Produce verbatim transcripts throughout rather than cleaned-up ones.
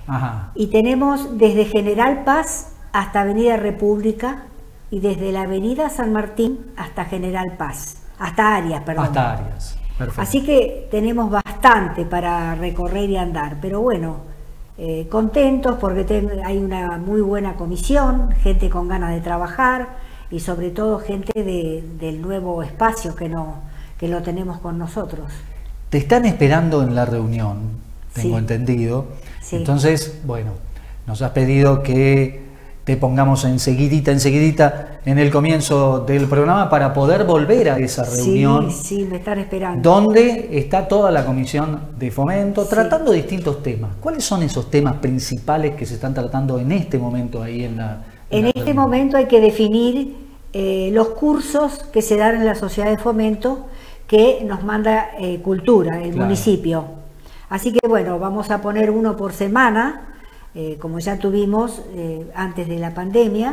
Ajá. Y tenemos desde General Paz hasta Avenida República y desde la Avenida San Martín hasta General Paz, hasta Arias, perdón. Hasta Arias. Perfecto. Así que tenemos bastante para recorrer y andar, pero bueno, eh, contentos porque ten, hay una muy buena comisión, gente con ganas de trabajar y sobre todo gente de, del nuevo espacio que, no, que lo tenemos con nosotros. Te están esperando en la reunión, tengo Sí. entendido. Sí. Entonces, bueno, nos has pedido que te pongamos enseguidita, enseguidita en el comienzo del programa para poder volver a esa reunión. Sí, sí, me están esperando. Donde está toda la comisión de fomento Sí. tratando distintos temas. ¿Cuáles son esos temas principales que se están tratando en este momento ahí en la En la este reunión? momento hay que definir eh, los cursos que se dan en la sociedad de fomento que nos manda eh, Cultura, el Claro. municipio. Así que bueno, vamos a poner uno por semana, eh, como ya tuvimos eh, antes de la pandemia,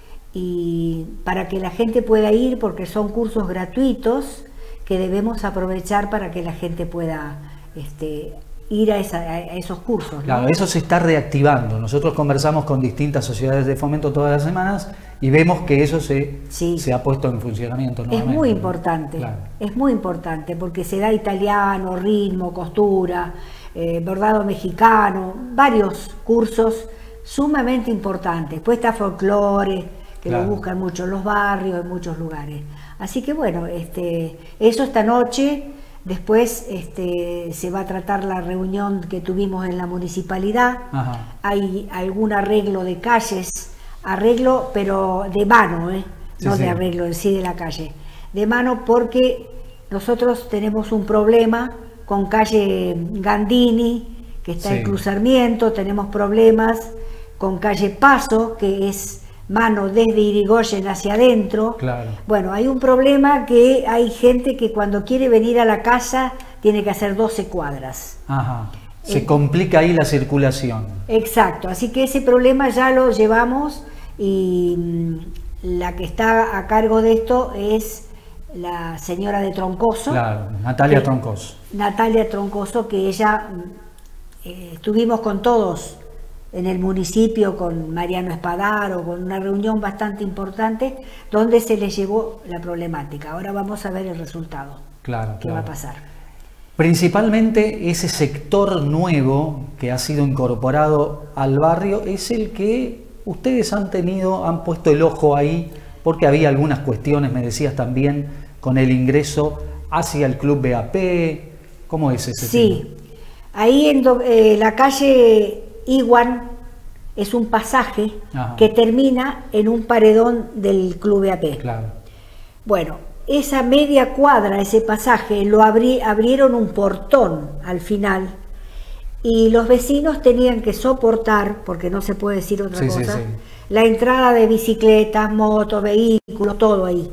y para que la gente pueda ir, porque son cursos gratuitos que debemos aprovechar para que la gente pueda este, ir a, esa, a esos cursos, ¿no? Claro, eso se está reactivando. Nosotros conversamos con distintas sociedades de fomento todas las semanas y vemos que eso se, Sí. se ha puesto en funcionamiento Es nuevamente. muy importante, Claro. es muy importante porque se da italiano, ritmo, costura, eh, bordado mexicano, varios cursos sumamente importantes. Después está folclore, que Claro. lo buscan mucho en los barrios, en muchos lugares. Así que bueno, este, eso esta noche. Después este, se va a tratar la reunión que tuvimos en la municipalidad. Ajá. Hay algún arreglo de calles, arreglo pero de mano, ¿eh? Sí, no sí. de arreglo en sí de la calle. De mano porque nosotros tenemos un problema con calle Gandini, que está Sí. en Cruz Sarmiento, tenemos problemas con calle Paso, que es mano desde Irigoyen hacia adentro. Claro. Bueno, hay un problema que hay gente que cuando quiere venir a la casa tiene que hacer doce cuadras. Ajá. Se Eh, complica ahí la circulación. Exacto, así que ese problema ya lo llevamos y mm, la que está a cargo de esto es la señora de Troncoso. Claro, Natalia que- Troncoso. Natalia Troncoso, que ella, mm, eh, estuvimos con todos en el municipio, con Mariano Espadaro, con una reunión bastante importante, donde se les llevó la problemática. Ahora vamos a ver el resultado, Claro, qué claro. va a pasar. Principalmente ese sector nuevo que ha sido incorporado al barrio es el que ustedes han tenido, han puesto el ojo ahí, porque había algunas cuestiones, me decías también, con el ingreso hacia el Club B A P. ¿Cómo es ese Sí, tema? ahí en do- eh, la calle Iguan es un pasaje Ajá. que termina en un paredón del Club B A P. Claro, Bueno, esa media cuadra, ese pasaje, lo abrí, abrieron un portón al final y los vecinos tenían que soportar, porque no se puede decir otra Sí, sí, cosa, sí. la entrada de bicicletas, motos, vehículos, todo ahí.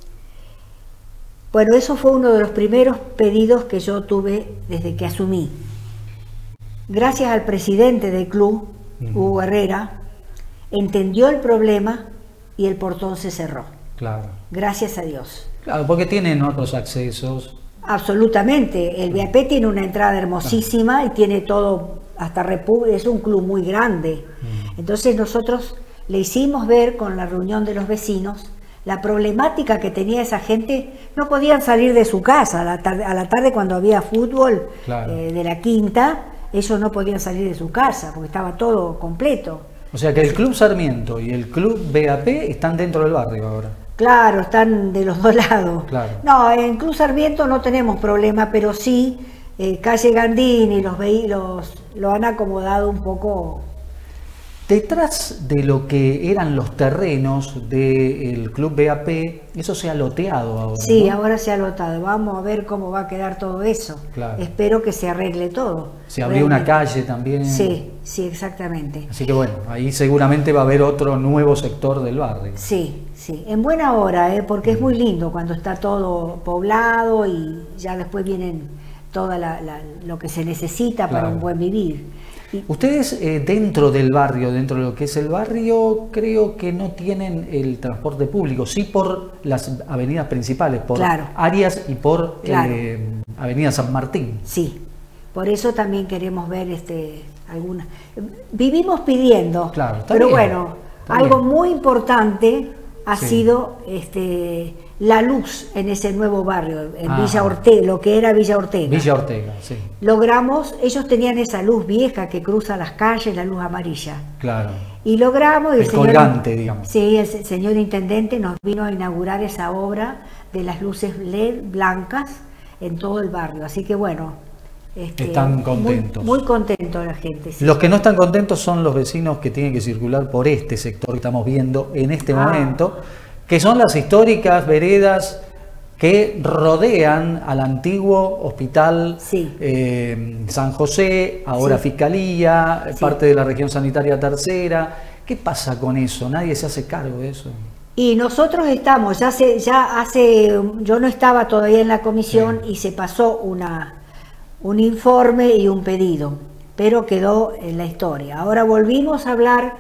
Bueno, eso fue uno de los primeros pedidos que yo tuve desde que asumí. Gracias al presidente del club, Ujú. Hugo Herrera, entendió el problema y el portón se cerró. claro. Gracias a Dios. Claro, porque tienen otros accesos. Absolutamente. El B A P tiene una entrada hermosísima y tiene todo, hasta República, es un club muy grande. Mm. Entonces nosotros le hicimos ver con la reunión de los vecinos la problemática que tenía esa gente. No podían salir de su casa a la tarde, a la tarde cuando había fútbol Claro. eh, de la quinta, ellos no podían salir de su casa porque estaba todo completo. O sea que el Club Sarmiento y el Club B A P están dentro del barrio ahora. Claro, están de los dos lados. Claro. No, en Cruz Sarmiento no tenemos problema, pero sí, eh, calle Gandini, los vehículos lo han acomodado un poco. Detrás de lo que eran los terrenos del Club B A P, eso se ha loteado ahora. Sí, ¿no? ahora se ha lotado. Vamos a ver cómo va a quedar todo eso. Claro. Espero que se arregle todo. Se abrió una Realmente. calle también. Sí, sí, exactamente. Así que bueno, ahí seguramente va a haber otro nuevo sector del barrio. Sí, sí, en buena hora, ¿eh? Porque es muy lindo cuando está todo poblado y ya después vienen todo lo que se necesita para Claro. un buen vivir. Y, Ustedes eh, dentro del barrio, dentro de lo que es el barrio, creo que no tienen el transporte público, sí por las avenidas principales, por Claro. Arias y por Claro. eh, Avenida San Martín. sí, Por eso también queremos ver este algunas. Vivimos pidiendo, claro, pero bien, bueno, algo bien. muy importante ha sí. sido este la luz en ese nuevo barrio, en ah, Villa Ortega, lo que era Villa Ortega. Villa Ortega, sí. Logramos, ellos tenían esa luz vieja que cruza las calles, la luz amarilla. Claro. Y logramos, y el, el señor, colgante, digamos. Sí, el señor intendente nos vino a inaugurar esa obra de las luces L E D blancas en todo el barrio. Así que bueno, este, están contentos. Muy, muy contentos la gente. Sí. Los que no están contentos son los vecinos que tienen que circular por este sector que estamos viendo en este ah. momento, que son las históricas veredas que rodean al antiguo hospital sí. eh, San José, ahora sí. Fiscalía, sí. parte de la región sanitaria tercera. ¿Qué pasa con eso? Nadie se hace cargo de eso. Y nosotros estamos, ya hace, ya hace yo no estaba todavía en la comisión sí. y se pasó una, un informe y un pedido, pero quedó en la historia. Ahora volvimos a hablar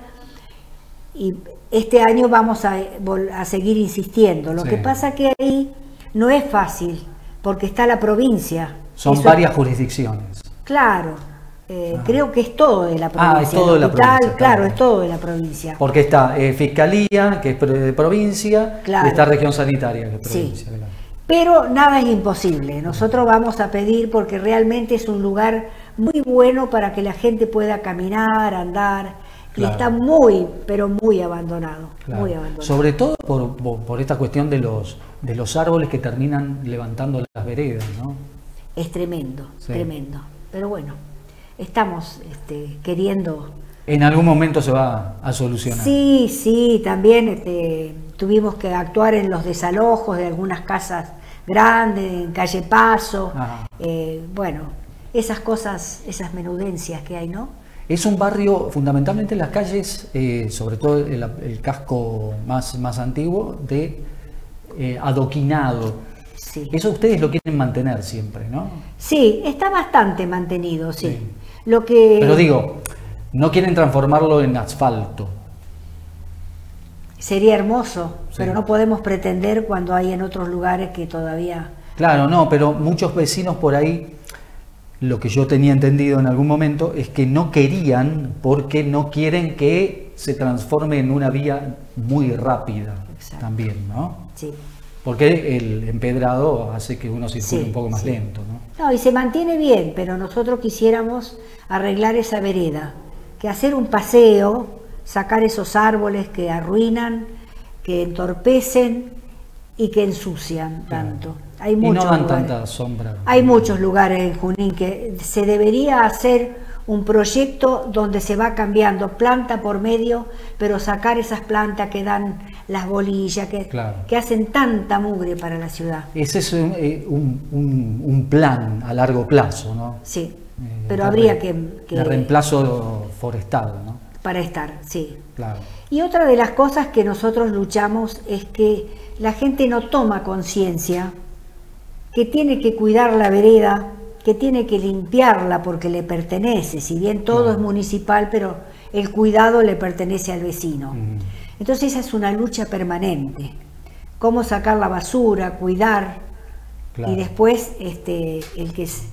y este año vamos a, a seguir insistiendo. Lo sí. que pasa que ahí no es fácil, porque está la provincia. Son Eso, varias jurisdicciones. Claro, eh, ah. creo que es todo de la provincia. Ah, es todo de la provincia. Claro, claro, es todo de la provincia. Porque está eh, Fiscalía, que es de provincia, claro. y está Región Sanitaria, que es provincia. Sí. Claro. Pero nada es imposible. Nosotros vamos a pedir porque realmente es un lugar muy bueno para que la gente pueda caminar, andar. Y claro. está muy, pero muy abandonado, claro. muy abandonado. Sobre todo por, por, por esta cuestión de los, de los árboles que terminan levantando las veredas, ¿no? Es tremendo, sí. tremendo. Pero bueno, estamos este, queriendo... En algún momento se va a solucionar. Sí, sí, también este, tuvimos que actuar en los desalojos de algunas casas grandes, en Calle Paso. Eh, bueno, esas cosas, esas menudencias que hay, ¿no? Es un barrio, fundamentalmente las calles, eh, sobre todo el, el casco más, más antiguo, de eh, adoquinado. Sí. Eso ustedes lo quieren mantener siempre, ¿no? Sí, está bastante mantenido, sí. sí. Lo que... Pero digo, no quieren transformarlo en asfalto. Sería hermoso, sí. pero no podemos pretender cuando hay en otros lugares que todavía... Claro, no, pero muchos vecinos por ahí... Lo que yo tenía entendido en algún momento es que no querían porque no quieren que se transforme en una vía muy rápida. Exacto. También, ¿no? Sí. Porque el empedrado hace que uno circule sí, un poco más sí. lento, ¿no? No, y se mantiene bien, pero nosotros quisiéramos arreglar esa vereda, que hacer un paseo, sacar esos árboles que arruinan, que entorpecen y que ensucian claro. tanto. Hay muchos y no dan lugares. tanta sombra. Hay muchos lugares en Junín que se debería hacer un proyecto donde se va cambiando planta por medio, pero sacar esas plantas que dan las bolillas, que, claro. que hacen tanta mugre para la ciudad. Ese es un, un, un, un plan a largo plazo, ¿no? Sí, eh, pero habría re, que, que... De reemplazo forestal, ¿no? Para estar, sí. Claro. Y otra de las cosas que nosotros luchamos es que la gente no toma conciencia que tiene que cuidar la vereda, que tiene que limpiarla porque le pertenece, si bien todo claro. es municipal, pero el cuidado le pertenece al vecino. Mm. Entonces esa es una lucha permanente, cómo sacar la basura, cuidar, claro. y después este, el que... Es...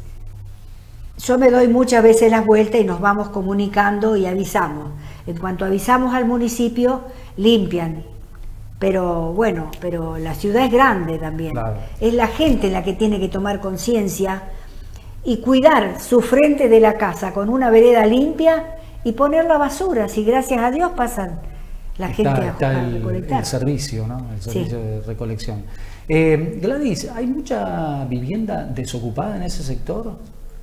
Yo me doy muchas veces las vueltas y nos vamos comunicando y avisamos. En cuanto avisamos al municipio, limpian. Pero bueno, pero la ciudad es grande también. Claro. Es la gente la que tiene que tomar conciencia y cuidar su frente de la casa con una vereda limpia y poner la basura. Si gracias a Dios pasan la está, gente a, está a el, recolectar. El servicio, ¿no? El servicio sí. de recolección. Eh, Gladys, ¿hay mucha vivienda desocupada en ese sector?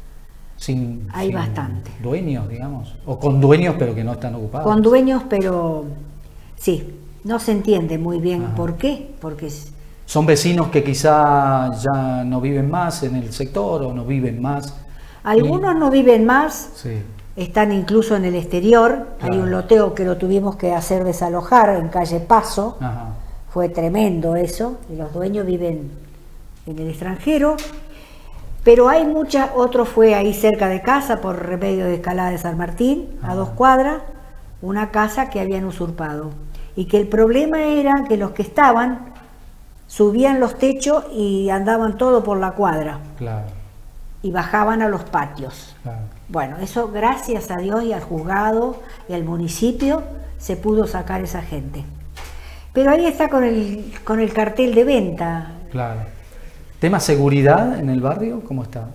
Sin, hay sin bastante. Dueños, digamos. O con dueños pero que no están ocupados. Con dueños, pero sí. No se entiende muy bien Ajá. por qué, porque son vecinos que quizá ya no viven más en el sector o no viven más. Algunos y... no viven más, sí. están incluso en el exterior. Claro. Hay un loteo que lo tuvimos que hacer desalojar en calle Paso. Ajá. Fue tremendo eso, y los dueños viven en el extranjero. Pero hay muchas, otro fue ahí cerca de casa, por Remedio de Escalada de San Martín, Ajá. a dos cuadras, una casa que habían usurpado. Y que el problema era que los que estaban subían los techos y andaban todo por la cuadra. Claro. y bajaban a los patios. Claro. Bueno, eso gracias a Dios y al juzgado y al municipio se pudo sacar esa gente. Pero ahí está con el, con el cartel de venta. Claro. ¿Tema seguridad en el barrio? ¿Cómo está?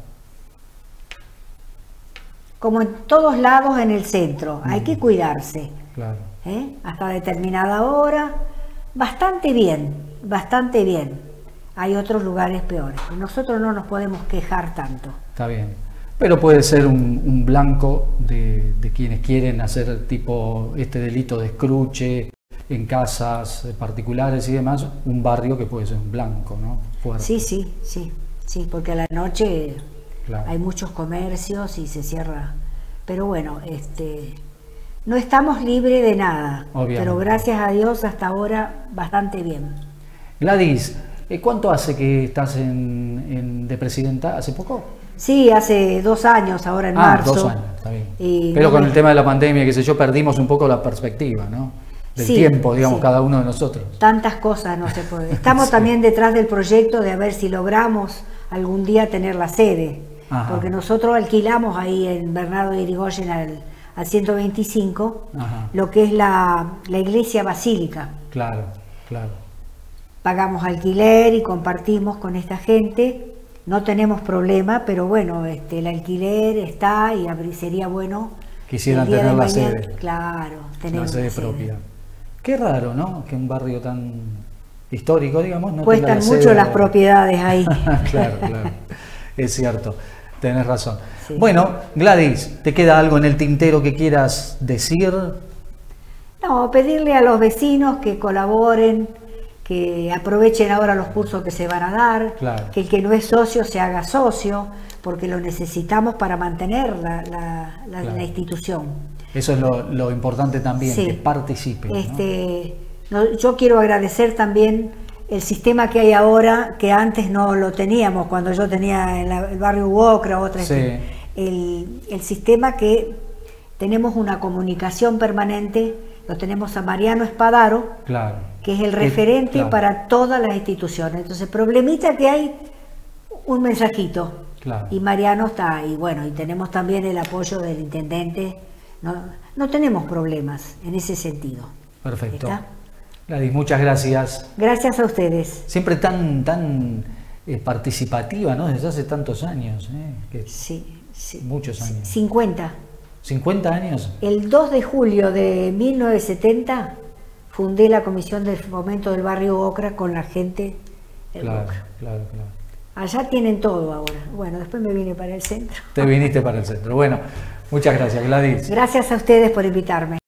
Como en todos lados en el centro, hay que cuidarse. Claro. ¿eh? Hasta determinada hora, bastante bien, bastante bien. Hay otros lugares peores. Nosotros no nos podemos quejar tanto. Está bien. Pero puede ser un, un blanco de, de quienes quieren hacer tipo este delito de escruche en casas particulares y demás, un barrio que puede ser un blanco, ¿no? Fuerte. Sí, sí, sí, sí, porque a la noche claro. hay muchos comercios y se cierra. Pero bueno, este, no estamos libres de nada, Obviamente. Pero gracias a Dios hasta ahora bastante bien. Gladys, ¿cuánto hace que estás en, en de presidenta? ¿Hace poco? Sí, hace dos años, ahora en ah, marzo. dos años, está bien. Y Pero no con me... el tema de la pandemia, qué sé yo, perdimos un poco la perspectiva, ¿no? Del sí, tiempo, digamos, sí. cada uno de nosotros. Tantas cosas no se puede. Estamos sí. también detrás del proyecto de a ver si logramos algún día tener la sede. Ajá. Porque nosotros alquilamos ahí en Bernardo de Irigoyen al, al ciento veinticinco, Ajá. lo que es la, la iglesia basílica. Claro, claro. Pagamos alquiler y compartimos con esta gente. No tenemos problema, pero bueno, este, el alquiler está y sería bueno. Quisieran tener la mañana, sede. Claro, tener la sede sede propia. Qué raro, ¿no? Que un barrio tan histórico, digamos, no cuestan tenga la mucho sede las o... propiedades ahí. Claro, claro. Es cierto. Tenés razón. Sí. Bueno, Gladys, ¿te queda algo en el tintero que quieras decir? No, pedirle a los vecinos que colaboren, que aprovechen ahora los cursos que se van a dar, claro. que el que no es socio se haga socio, porque lo necesitamos para mantener la, la, la, claro. la institución. Eso es lo, lo importante también, sí. que participen. Este, ¿no? No, yo quiero agradecer también el sistema que hay ahora, que antes no lo teníamos, cuando yo tenía en la, el barrio Uocra, otra sí. este, el, el sistema que tenemos una comunicación permanente, lo tenemos a Mariano Espadaro, claro. que es el referente claro. para todas las instituciones. Entonces, problemita que hay, un mensajito, claro. y Mariano está ahí. Bueno, y tenemos también el apoyo del intendente, no, no tenemos problemas en ese sentido. Perfecto. ¿Está? Gladys, muchas gracias. Gracias a ustedes. Siempre tan, tan eh, participativa, ¿no? Desde hace tantos años. ¿eh? Que sí, sí. Muchos años. cincuenta. ¿cincuenta años? El dos de julio de mil novecientos setenta fundé la Comisión de Fomento del Barrio Uocra con la gente del claro, Uocra. Claro, claro. Allá tienen todo ahora. Bueno, después me vine para el centro. Te viniste para el centro. Bueno, muchas gracias, Gladys. Gracias a ustedes por invitarme.